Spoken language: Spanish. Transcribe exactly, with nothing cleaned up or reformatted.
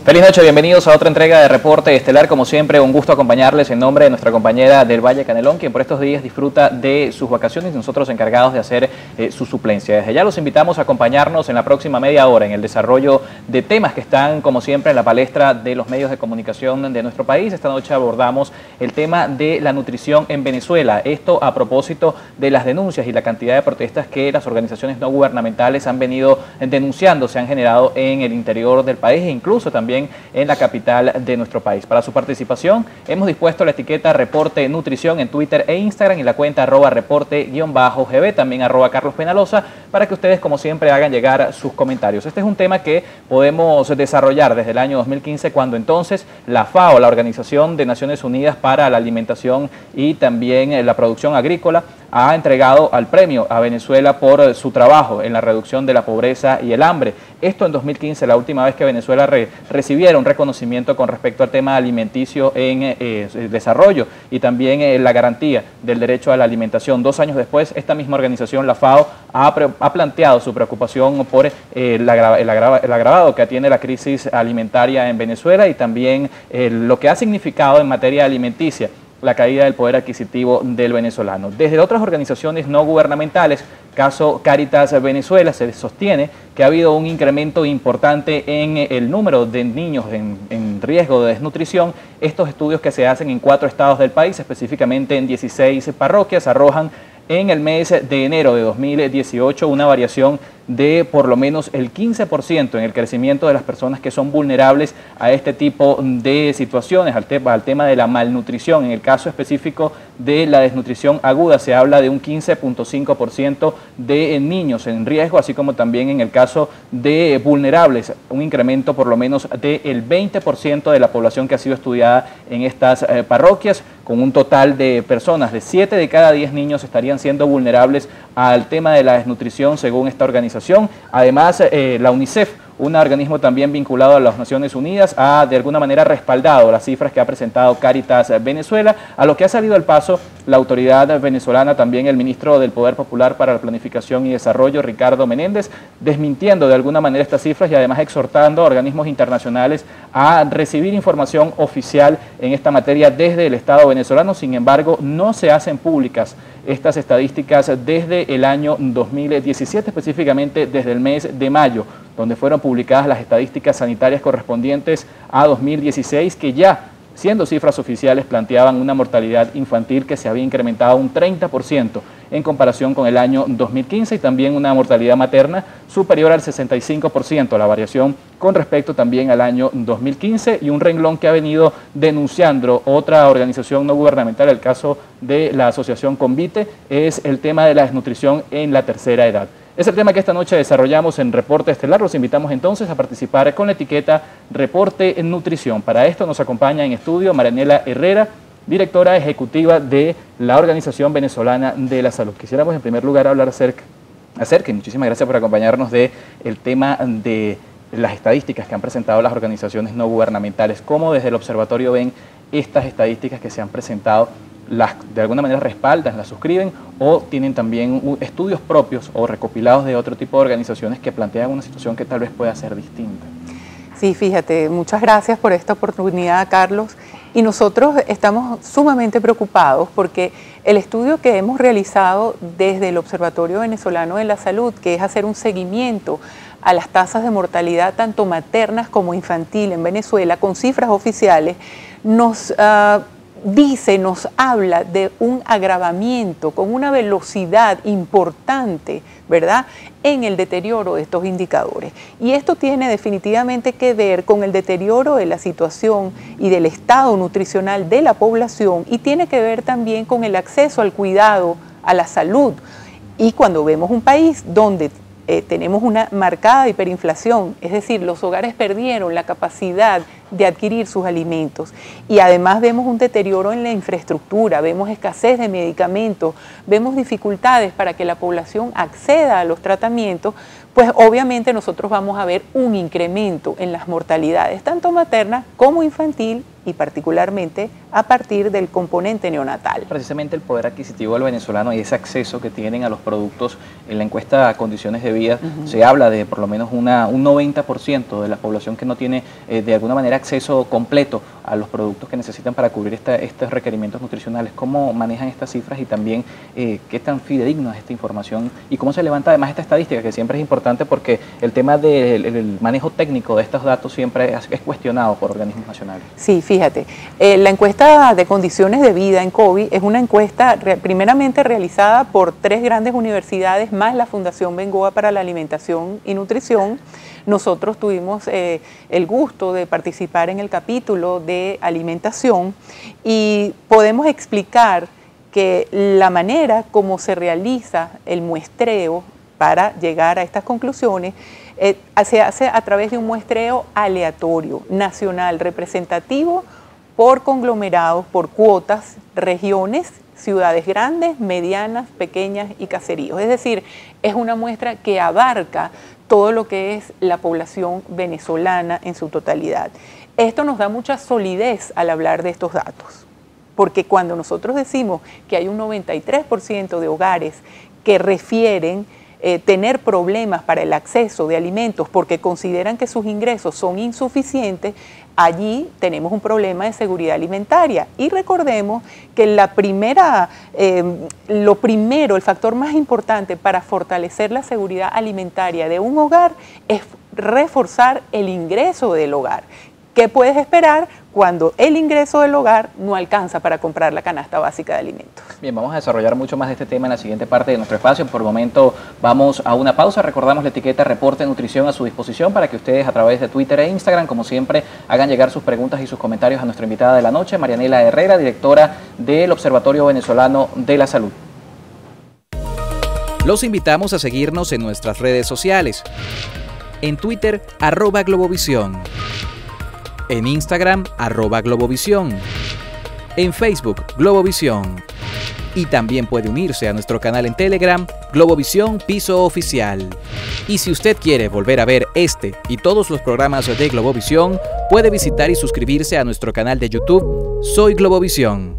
Feliz noche, bienvenidos a otra entrega de Reporte Estelar. Como siempre, un gusto acompañarles en nombre de nuestra compañera del Valle Canelón, quien por estos días disfruta de sus vacaciones y nosotros encargados de hacer eh, su suplencia. Desde ya los invitamos a acompañarnos en la próxima media hora en el desarrollo de temas que están, como siempre, en la palestra de los medios de comunicación de nuestro país. Esta noche abordamos el tema de la nutrición en Venezuela. Esto a propósito de las denuncias y la cantidad de protestas que las organizaciones no gubernamentales han venido denunciando, se han generado en el interior del país e incluso también en la capital de nuestro país. Para su participación hemos dispuesto la etiqueta Reporte Nutrición en Twitter e Instagram y la cuenta arroba reporte-gb, también arroba Carlos Penalosa, para que ustedes como siempre hagan llegar sus comentarios. Este es un tema que podemos desarrollar desde el año dos mil quince, cuando entonces la FAO, la Organización de Naciones Unidas para la Alimentación y también la Producción Agrícola, ha entregado al premio a Venezuela por su trabajo en la reducción de la pobreza y el hambre. Esto en dos mil quince, la última vez que Venezuela re, recibiera un reconocimiento con respecto al tema alimenticio en eh, desarrollo y también eh, la garantía del derecho a la alimentación. Dos años después, esta misma organización, la FAO, ha, ha planteado su preocupación por eh, el, agra, el, agra, el agravado que tiene la crisis alimentaria en Venezuela y también eh, lo que ha significado en materia alimenticia la caída del poder adquisitivo del venezolano. Desde otras organizaciones no gubernamentales, caso Cáritas Venezuela, se sostiene que ha habido un incremento importante en el número de niños en, en riesgo de desnutrición. Estos estudios que se hacen en cuatro estados del país, específicamente en dieciséis parroquias, arrojan en el mes de enero de dos mil dieciocho una variación de por lo menos el quince por ciento en el crecimiento de las personas que son vulnerables a este tipo de situaciones, al, te al tema de la malnutrición. En el caso específico de la desnutrición aguda se habla de un quince punto cinco por ciento de niños en riesgo, así como también en el caso de vulnerables, un incremento por lo menos del veinte por ciento de la población que ha sido estudiada en estas eh, parroquias, con un total de personas, de siete de cada diez niños estarían siendo vulnerables al tema de la desnutrición según esta organización. Además, eh, la UNICEF, un organismo también vinculado a las Naciones Unidas, ha de alguna manera respaldado las cifras que ha presentado Cáritas Venezuela, a lo que ha salido al paso la autoridad venezolana, también el ministro del Poder Popular para la Planificación y Desarrollo, Ricardo Menéndez, desmintiendo de alguna manera estas cifras y además exhortando a organismos internacionales a recibir información oficial en esta materia desde el Estado venezolano. Sin embargo, no se hacen públicas estas estadísticas desde el año dos mil diecisiete, específicamente desde el mes de mayo, donde fueron publicadas las estadísticas sanitarias correspondientes a dos mil dieciséis, que ya, siendo cifras oficiales, planteaban una mortalidad infantil que se había incrementado un treinta por ciento en comparación con el año dos mil quince y también una mortalidad materna superior al sesenta y cinco por ciento, la variación con respecto también al año dos mil quince, y un renglón que ha venido denunciando otra organización no gubernamental, el caso de la asociación Convite, es el tema de la desnutrición en la tercera edad. Es el tema que esta noche desarrollamos en Reporte Estelar. Los invitamos entonces a participar con la etiqueta Reporte en Nutrición. Para esto nos acompaña en estudio Marianela Herrera, directora ejecutiva de la Organización Venezolana de la Salud. Quisiéramos en primer lugar hablar acerca, acerca y muchísimas gracias por acompañarnos, de el tema de las estadísticas que han presentado las organizaciones no gubernamentales. ¿Cómo desde el observatorio ven estas estadísticas que se han presentado? ¿Las de alguna manera respaldan, las suscriben o tienen también estudios propios o recopilados de otro tipo de organizaciones que plantean una situación que tal vez pueda ser distinta? Sí, fíjate, muchas gracias por esta oportunidad, Carlos. Y nosotros estamos sumamente preocupados porque el estudio que hemos realizado desde el Observatorio Venezolano de la Salud, que es hacer un seguimiento a las tasas de mortalidad tanto maternas como infantil en Venezuela, con cifras oficiales, nos uh, dice, nos habla de un agravamiento con una velocidad importante, ¿verdad?, en el deterioro de estos indicadores. Y esto tiene definitivamente que ver con el deterioro de la situación y del estado nutricional de la población, y tiene que ver también con el acceso al cuidado, a la salud. Y cuando vemos un país donde Eh, tenemos una marcada hiperinflación, es decir, los hogares perdieron la capacidad de adquirir sus alimentos, y además vemos un deterioro en la infraestructura, vemos escasez de medicamentos, vemos dificultades para que la población acceda a los tratamientos, pues obviamente nosotros vamos a ver un incremento en las mortalidades, tanto materna como infantil y particularmente a partir del componente neonatal. Precisamente el poder adquisitivo del venezolano y ese acceso que tienen a los productos en la encuesta Condiciones de Vida, uh-huh. se habla de por lo menos una, un noventa por ciento de la población que no tiene eh, de alguna manera acceso completo a los productos que necesitan para cubrir esta, estos requerimientos nutricionales. ¿Cómo manejan estas cifras y también eh, qué tan fidedigna es esta información y cómo se levanta además esta estadística, que siempre es importante porque el tema del el manejo técnico de estos datos siempre es, es cuestionado por organismos nacionales? Sí, fíjate, eh, la encuesta de condiciones de vida en COVID es una encuesta re, primeramente realizada por tres grandes universidades más la Fundación Bengoa para la Alimentación y Nutrición. Nosotros tuvimos eh, el gusto de participar en el capítulo de alimentación y podemos explicar que la manera como se realiza el muestreo para llegar a estas conclusiones eh, se hace a través de un muestreo aleatorio, nacional, representativo, por conglomerados, por cuotas, regiones, ciudades grandes, medianas, pequeñas y caseríos. Es decir, es una muestra que abarca todo lo que es la población venezolana en su totalidad. Esto nos da mucha solidez al hablar de estos datos, porque cuando nosotros decimos que hay un noventa y tres por ciento de hogares que refieren Eh, tener problemas para el acceso de alimentos porque consideran que sus ingresos son insuficientes, allí tenemos un problema de seguridad alimentaria. Y recordemos que la primera, eh, lo primero, el factor más importante para fortalecer la seguridad alimentaria de un hogar es reforzar el ingreso del hogar. ¿Qué puedes esperar cuando el ingreso del hogar no alcanza para comprar la canasta básica de alimentos? Bien, vamos a desarrollar mucho más de este tema en la siguiente parte de nuestro espacio. Por el momento vamos a una pausa. Recordamos la etiqueta Reporte Nutrición a su disposición para que ustedes a través de Twitter e Instagram, como siempre, hagan llegar sus preguntas y sus comentarios a nuestra invitada de la noche, Marianela Herrera, directora del Observatorio Venezolano de la Salud. Los invitamos a seguirnos en nuestras redes sociales. En Twitter, arroba Globovisión. En Instagram, arroba Globovisión. En Facebook, Globovisión. Y también puede unirse a nuestro canal en Telegram, Globovisión Piso Oficial. Y si usted quiere volver a ver este y todos los programas de Globovisión, puede visitar y suscribirse a nuestro canal de YouTube, Soy Globovisión.